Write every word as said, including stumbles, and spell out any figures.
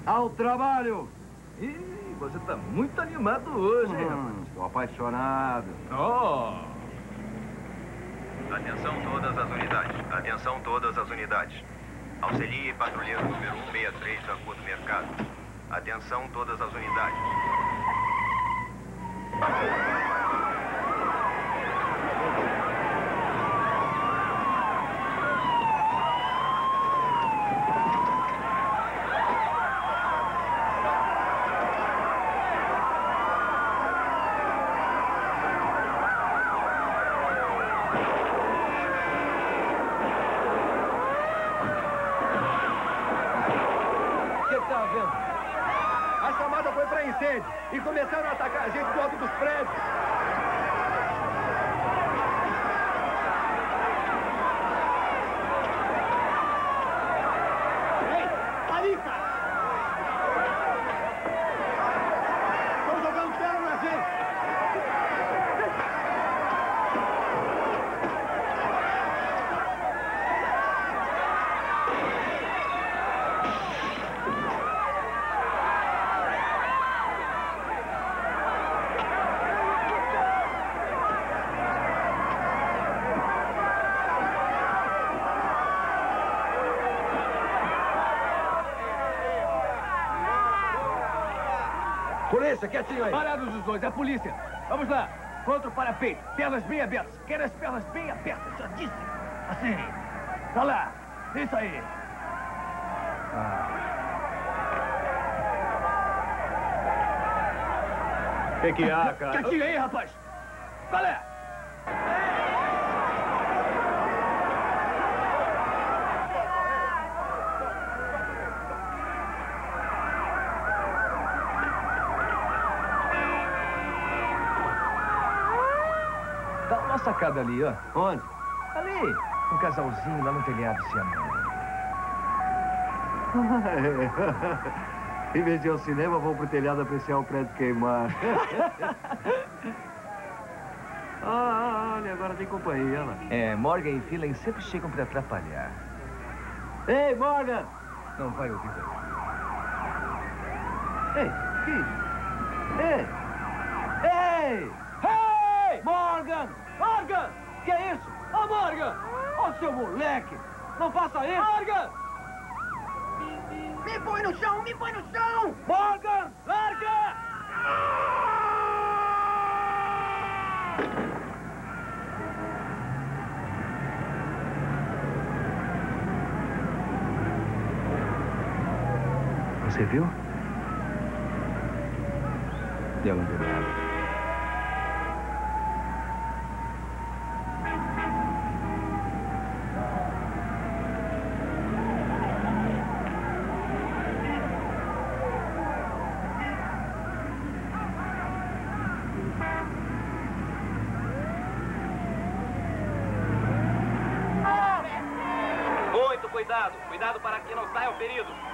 Ao trabalho! Ih, você tá muito animado hoje, hein, hum, rapaz? Estou apaixonado. Oh! Atenção todas as unidades. Atenção todas as unidades. Auxilie patrulheiro número cento e sessenta e três da Rua do Mercado. Atenção todas as unidades. E começaram a atacar a gente do alto dos prédios. Ei, ali, cara! Estão jogando terra na gente! Polícia, quietinho aí. Parados os dois, é a polícia. Vamos lá. Contra o parapeito. Pernas bem abertas. Quero as pernas bem abertas, já disse. Assim. Tá lá. Isso aí. O que, que há, cara? Quietinho aí, rapaz. Qual é? Dá uma sacada ali, ó. Onde? Ali. Um casalzinho lá no telhado se amando. Em vez de ir ao cinema, vou pro telhado apreciar o prédio queimar. Ah, olha, agora tem companhia, lá. É, Morgan e Phelan sempre chegam pra atrapalhar. Ei, Morgan! Não vai ouvir daí. Ei, que isso? Ei! Ei! Hey! Morgan! Morgan! Que é isso? Ô, oh, Morgan! Ô, oh, seu moleque! Não faça isso! Morgan! Me põe no chão! Me põe no chão! Morgan! Larga! Você viu? Eu não vi nada. Muito cuidado. Cuidado para que não saiam feridos.